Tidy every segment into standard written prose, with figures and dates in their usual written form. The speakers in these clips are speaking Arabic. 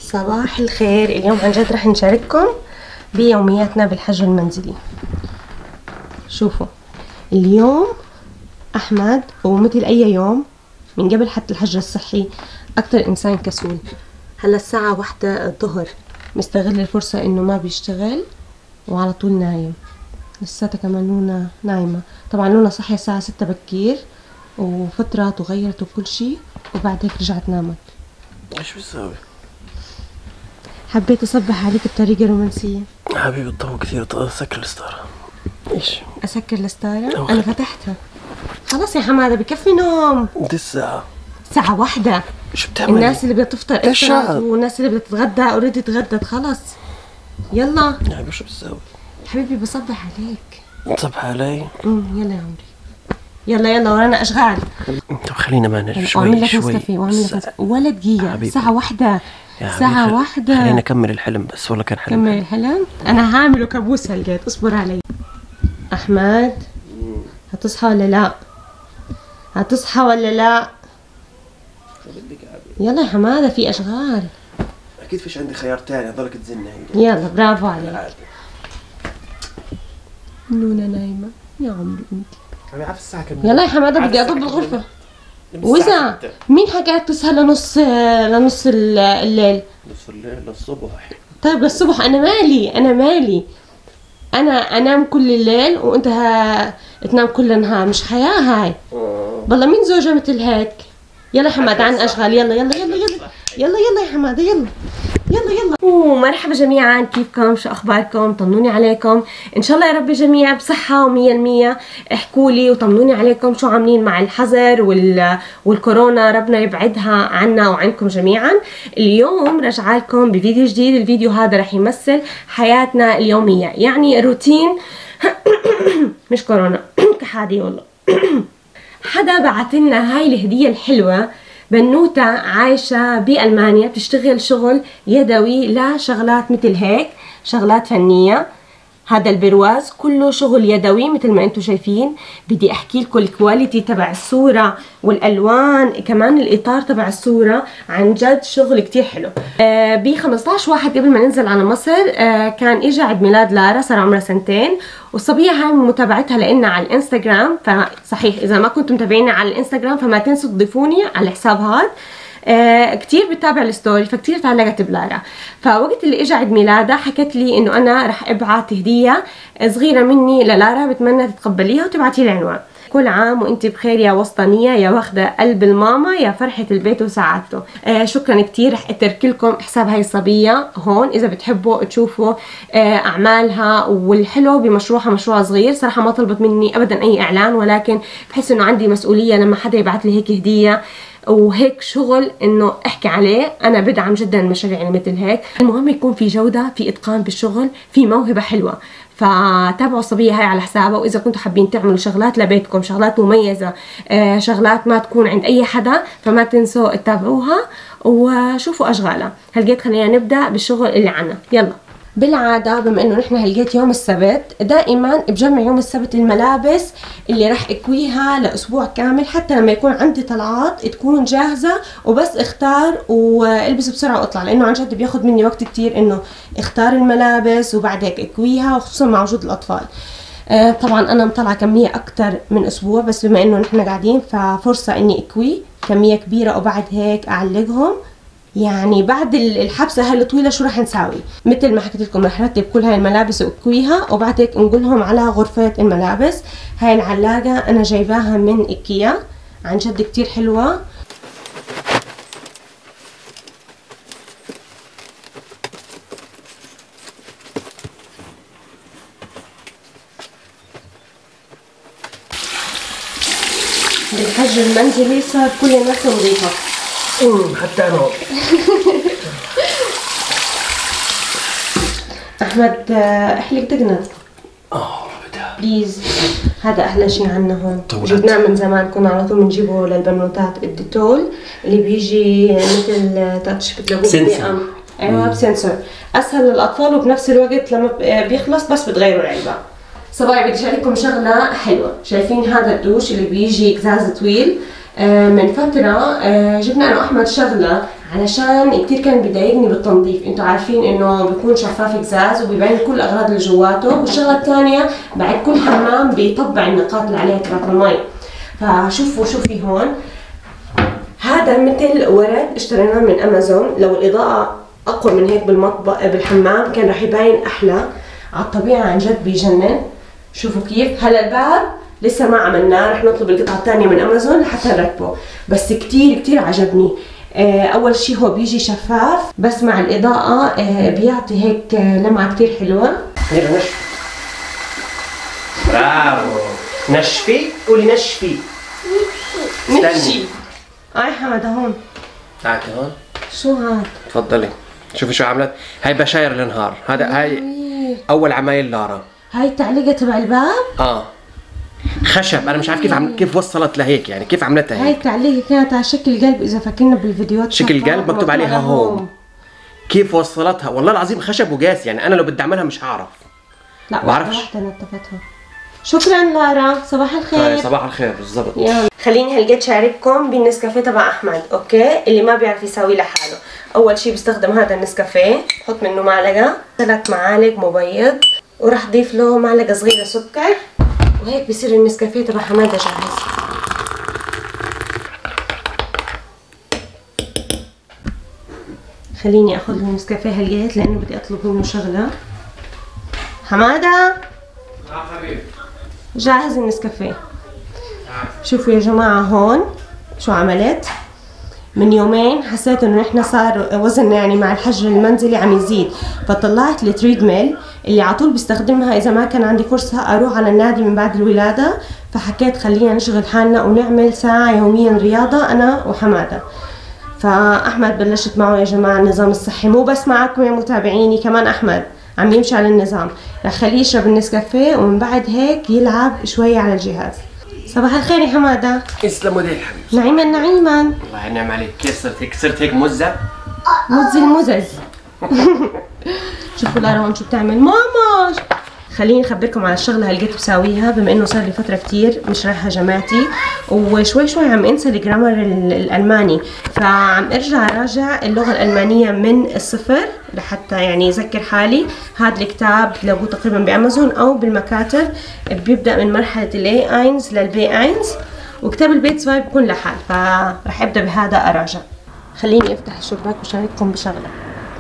صباح الخير. اليوم عن جد رح نشارككم بيومياتنا بالحجر المنزلي. شوفوا اليوم احمد ومثل اي يوم من قبل حتى الحجر الصحي اكثر انسان كسول. هلا الساعة 1 الظهر، مستغل الفرصة انه ما بيشتغل وعلى طول نايم. لساتها كمان لونا نايمة. طبعا لونا صحية الساعة 6 بكير وفطرت وغيرت وكل شيء، وبعد هيك رجعت نامت. ايش بتسوي؟ حبيت اصبح عليك بطريقة رومانسية. حبيبي الضوء كثير، اسكر الستارة. ايش؟ اسكر الستارة؟ انا فتحتها خلاص يا حمادة، بكفي نوم. دي الساعة 1. شو بتعملي؟ الناس اللي بدها تفطر افطرت، والناس اللي بدها تتغدى اوريدي تغدت خلص. يلا يا حبيبي شو بتسوي؟ حبيبي بصبح عليك. تصبح علي؟ يلا يا عمري، يلا ورانا اشغال. طب خلينا ما نرجع شوي واعمل لك نسكافيه واعمل لك ولا دقيقة. الساعة 1 الساعة 1. خلينا نكمل الحلم بس، والله كان حلم. كمل الحلم. انا هعمله كابوس هلقيت، اصبر علي. احمد هتصحى ولا لا؟ هتصحى ولا لا؟ شو بدك يا حبيبي؟ يلا يا حمادة في اشغال. اكيد فيش عندي خيار تاني، هذولك تزني هيك. يلا برافو عليك. نونا نايمة يا عمري انت. عم عارف الساعة كم؟ يلا يا حمادة بدي اضب الغرفة. وإذا مين حكاك تصحى لنص الليل؟ نص الليل للصبح. طيب للصبح انا مالي انا انام كل الليل وانت تنام كل النهار، مش حياة هاي. والله مين زوجة مثل هيك؟ يلا حماد عن اشغال. يلا يا حماد، يلا. مرحبا جميعا، كيفكم؟ شو اخباركم؟ طمنوني عليكم. ان شاء الله يا رب جميع بصحة و100%. احكوا لي وطمنوني عليكم شو عاملين مع الحظر والكورونا، ربنا يبعدها عنا وعنكم جميعا. اليوم رجع لكم بفيديو جديد. الفيديو هذا رح يمثل حياتنا اليومية، يعني الروتين. مش كورونا كحادي والله. حدا بعت لنا هاي الهدية الحلوة. بنوتة عايشة بألمانيا، بتشتغل شغل يدوي لشغلات مثل هيك، شغلات فنية. هذا البرواز كله شغل يدوي مثل ما انتم شايفين. بدي احكي لكم الكواليتي تبع الصورة والالوان، كمان الاطار تبع الصورة، عن جد شغل كتير حلو. ب 15/1 قبل ما ننزل على مصر كان اجى عيد ميلاد لارا، صار عمرها 2 سنين. والصبية هاي من متابعتها لنا على الانستغرام، فصحيح اذا ما كنتم متابعيني على الانستغرام فما تنسوا تضيفوني على الحساب هذا. كتير بتابع الستوري، فكتير تعلقت بلارا. فوقت اللي اجى عيد ميلادها حكت لي انه انا رح ابعت هديه صغيره مني للارا، بتمنى تتقبليها وتبعتي لي عنوان. كل عام وانت بخير يا وسطانيه، يا واخده قلب الماما، يا فرحه البيت وسعادته. شكرا كتير. رح اترك لكم حساب هاي الصبيه هون اذا بتحبوا تشوفوا اعمالها والحلو بمشروعها. مشروع صغير صراحه، ما طلبت مني ابدا اي اعلان، ولكن بحس انه عندي مسؤوليه لما حدا يبعث لي هيك هديه وهيك شغل انه احكي عليه. انا بدعم جدا المشاريع اللي مثل هيك. المهم يكون في جوده، في اتقان بالشغل، في موهبه حلوه. فتابعوا الصبيه هاي على حسابها. واذا كنتوا حابين تعملوا شغلات لبيتكم، شغلات مميزه، شغلات ما تكون عند اي حدا، فما تنسوا تتابعوها وشوفوا اشغالها. هلقيت خلينا نبدا بالشغل اللي عنا. يلا. بالعادة بما انه نحن هلقيت يوم السبت، دائما بجمع يوم السبت الملابس اللي راح اكويها لاسبوع كامل، حتى لما يكون عندي طلعات تكون جاهزة وبس اختار والبس بسرعة واطلع، لانه عن جد بياخد مني وقت كتير انه اختار الملابس وبعد هيك اكويها، وخصوصا مع وجود الاطفال. طبعا انا مطلعة كمية اكتر من اسبوع، بس بما انه نحن قاعدين ففرصة اني اكوي كمية كبيرة وبعد هيك اعلقهم. يعني بعد الحبسه هاي الطويله شو رح نساوي؟ مثل ما حكيت لكم رح رتب كل هاي الملابس واكويها، وبعد هيك نقولهم على غرفه الملابس. هاي العلاقه انا جايباها من ايكيا، عن جد كتير حلوه. بالحجر المنزلي صار كل الناس نظيفه. حتى انا. احمد احلق دقنك. بدها بليز. هذا احلى شيء عنا هون. طولت. جبناه من زمان، كنا على طول بنجيبه للبنوتات. الديتول اللي بيجي مثل تاتش بتلاقوه ايوه بسنسور، اسهل للاطفال وبنفس الوقت لما بيخلص بس بتغيروا العلبه. صبايا بدي اشارككم شغله حلوه. شايفين هذا الدوش اللي بيجي قزاز طويل؟ من فترة جبنا أنا وأحمد شغلة علشان كتير كان بيضايقني بالتنظيف. انتوا عارفين انه بيكون شفاف قزاز وبيبين كل الاغراض اللي جواته، والشغله الثانيه بعد كل حمام بيطبع النقاط اللي عليها تبعت المي. فشوفوا شو في هون، هذا مثل ورد اشتريناه من امازون. لو الاضاءه اقوى من هيك بالمطبخ بالحمام كان رح يبين احلى. على الطبيعه عن جد بيجنن. شوفوا كيف هلا الباب لسه ما عملناه، رح نطلب القطعه الثانيه من امازون لحتى نركبه، بس كتير كتير عجبني. اول شيء هو بيجي شفاف، بس مع الاضاءه بيعطي هيك لمعه كتير حلوه. يلا نشفي. برافو. نشفي، قولي نشفي. نمشي. حماده هون. تعالي هون. شو هاد؟ تفضلي. شوفي شو عملت؟ هاي بشاير النهار، هاي اول عمايل لارا. هاي التعليقه تبع الباب؟ خشب. انا مش عارف كيف وصلت لهيك، يعني كيف عملتها هيك. هاي التعليقه كانت على شكل قلب، اذا فاكرنا بالفيديوهات شكل قلب مكتوب عليها هوم. كيف وصلتها؟ والله العظيم خشب وقاس، يعني انا لو بدي اعملها مش هعرف. لا بعرفش. نظفتها. شكرا لارا، صباح الخير. صباح الخير بالضبط. يلا خليني هلقيت شارككم بالنسكافيه تبع احمد. اوكي، اللي ما بيعرف يساوي لحاله، اول شيء بستخدم هذا النسكافيه، بحط منه معلقه، 3 معالق مبيض، وراح اضيف له معلقه صغيره سكر، وهيك بصير النسكافيه تبع حماده جاهز. خليني اخذ له النسكافيه هلقيت لانه بدي اطلب منه شغله. حماده حبيبي جاهز النسكافيه. شوفوا يا جماعه هون شو عملت. من يومين حسيت انه احنا صار وزننا يعني مع الحجر المنزلي عم يزيد، فطلعت التريد ميل اللي على طول بستخدمها اذا ما كان عندي فرصه اروح على النادي من بعد الولاده، فحكيت خلينا نشغل حالنا ونعمل ساعه يوميا رياضه انا وحماده. فاحمد بلشت معه يا جماعه النظام الصحي، مو بس معكم يا متابعيني، كمان احمد عم يمشي على النظام. رح خليه يشرب النسكافيه ومن بعد هيك يلعب شويه على الجهاز. صباح الخير يا حماده. يسلموا ايديك حبيبي. نعيما نعيما. الله ينعم عليك. كيف صرت هيك مزه؟ المزز. شوفوا لارا هون شو بتعمل. ماما خليني اخبركم على الشغله اللي لقيت بساويها، بما انه صار لي فتره كتير مش رايحه جامعتي وشوي شوي عم انسى الجرامر الالماني، فعم ارجع راجع اللغه الالمانيه من الصفر لحتى يعني اذكر حالي. هذا الكتاب تلاقوه تقريبا بامازون او بالمكاتب، بيبدا من مرحله الاي اينز للبي اينز، وكتاب البيت 2 بكون لحال، فرح ابدا بهذا اراجع. خليني افتح الشباك وشارككم بشغله.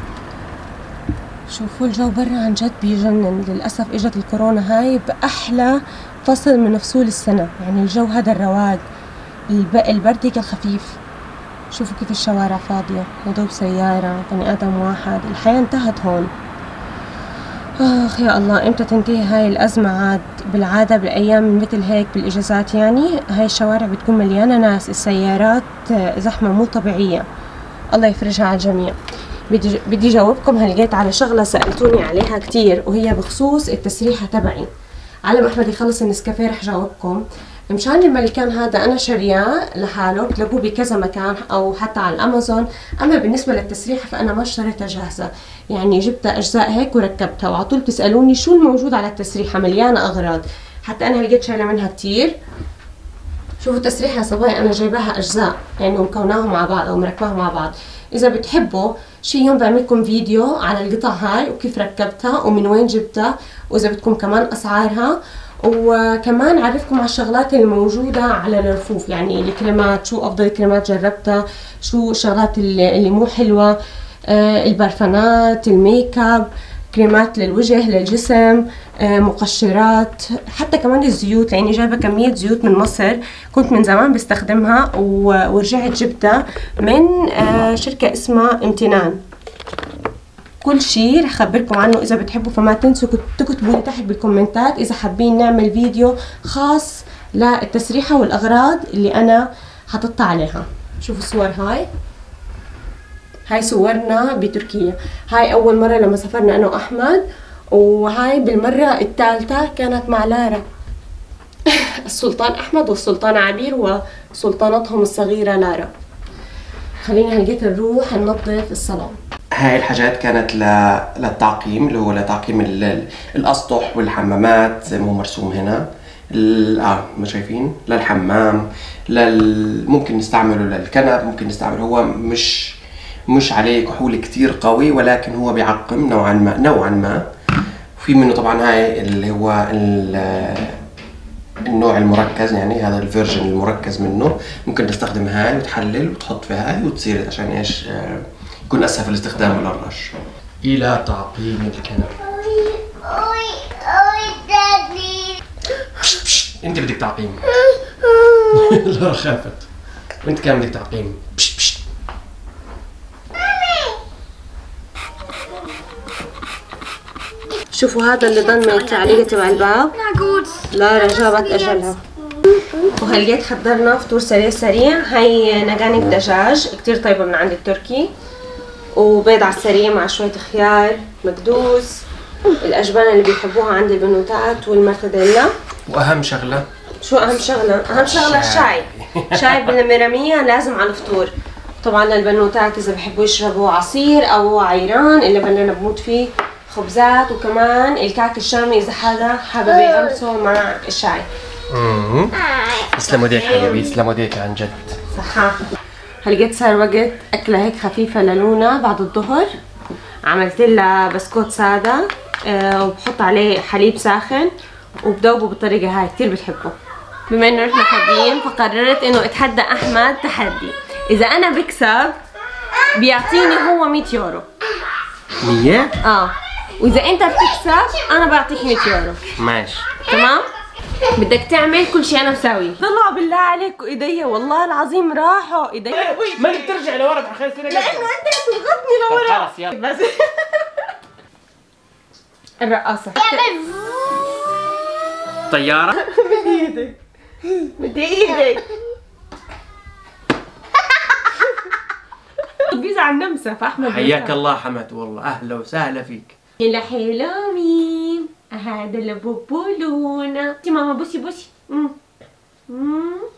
شوفوا الجو برا عن جد بيجنن. للأسف اجت الكورونا هاي بأحلى فصل من فصول السنة، يعني الجو هذا الرواق، البرد هيك الخفيف. شوفوا كيف الشوارع فاضية، يدوب سيارة، بني آدم واحد، الحياة انتهت هون. آخ يا الله، إمتى تنتهي هاي الأزمة عاد؟ بالعادة بالأيام مثل هيك بالإجازات يعني هاي الشوارع بتكون مليانة ناس، السيارات زحمة مو طبيعية. الله يفرجها على الجميع. بدي جاوبكم هلقيت على شغله سالتوني عليها كتير، وهي بخصوص التسريحه تبعي. على ما احمد يخلص النسكافيه رح جاوبكم. مشان الملكان هذا انا شارياه لحاله، بتلاقوه بكذا مكان او حتى على الامازون. اما بالنسبه للتسريحه فانا ما اشتريتها جاهزه، يعني جبتها اجزاء هيك وركبتها، وعلى طول بتسالوني شو الموجود على التسريحه، مليانه اغراض، حتى انا لقيت شايله منها كتير. شوفوا التسريحه يا صبايا انا جايباها اجزاء، يعني مكوناهم مع بعض او مركباهم مع بعض. اذا بتحبوا شي يوم بعمل لكم فيديو على القطع هاي وكيف ركبتها ومن وين جبتها، واذا بدكم كمان اسعارها، وكمان اعرفكم على الشغلات الموجوده على الرفوف، يعني الكريمات، شو افضل الكريمات جربتها، شو الشغلات اللي مو حلوه، البرفانات، الميك اب، كريمات للوجه للجسم، مقشرات، حتى كمان الزيوت، لاني جايبه كميه زيوت من مصر كنت من زمان بستخدمها ورجعت جبتها من شركه اسمها امتنان. كل شيء رح اخبركم عنه اذا بتحبوا، فما تنسوا تكتبوا لي تحت بالكومنتات اذا حابين نعمل فيديو خاص للتسريحه والاغراض اللي انا حطيتها عليها. شوفوا الصور هاي صورنا بتركيا، هاي اول مره لما سافرنا انا واحمد، وهاي بالمره الثالثه كانت مع لارا. السلطان احمد والسلطان عبير وسلطانتهم الصغيره لارا. خلينا هلقيت نروح ننظف الصالون. هاي الحاجات كانت للتعقيم، اللي هو لتعقيم الاسطح والحمامات زي ما هو مرسوم هنا. ما شايفين؟ للحمام، ممكن نستعمله للكنب، ممكن نستعمله، هو مش عليه كحول كتير قوي، ولكن هو بيعقم نوعا ما. في منه طبعا هاي اللي هو النوع المركز، يعني هذا الفيرجن المركز منه. ممكن تستخدم هاي وتحلل وتحط فيها هاي وتصير عشان ايش يكون اسهل في الاستخدام للرش. الى تعقيم الكنبه. انت بدك تعقيم. لا خافت. وانت كمان بدك تعقيم. شوفوا هذا اللي ضل من التعليقة تبع الباب. لارا جابت اجلها. وهالقيت حضرنا فطور سريع. هاي نقانق دجاج كتير طيبة من عند التركي، وبيض على السريع مع شوية خيار مكدوس، الأجبان اللي بيحبوها عند البنوتات، والمرتديلا. واهم شغلة، شو أهم شغلة؟ أهم شغلة الشاي. شاي بالميرامية لازم على الفطور. طبعا للبنوتات إذا بحبوا يشربوا عصير أو عيران، اللي أنا بموت فيه، خبزات، وكمان الكعك الشامي إذا حدا حابب يغمسه مع الشاي. تسلم ايديك حبيبي، تسلم ايديك عن جد. صحة. هلقيت صار وقت أكلة هيك خفيفة للونا بعد الظهر. عملت لها بسكوت سادة وبحط عليه حليب ساخن وبدوبه بالطريقة هاي، كتير بتحبه. بما انه نحن فاضيين فقررت انه اتحدى احمد تحدي. اذا انا بكسب بيعطيني هو 100 يورو. 100؟ واذا انت بتكسب انا بعطيك 100 يورو. ماشي تمام؟ بدك تعمل كل شيء انا مساويه. طلع بالله عليك ايديا والله العظيم راحوا ايديا. ما بدك ترجع لورا بحخير سنة لانه انت بتضغطني لورا. خلص يلا بس الرقاصة طيارة. بدي ايدك، بدي ايدك. بيزعل نمسة فاحمد. حياك الله حمد، والله اهلا وسهلا فيك. يلا حلو مين هذا لبوبولونا. ماما بوسي.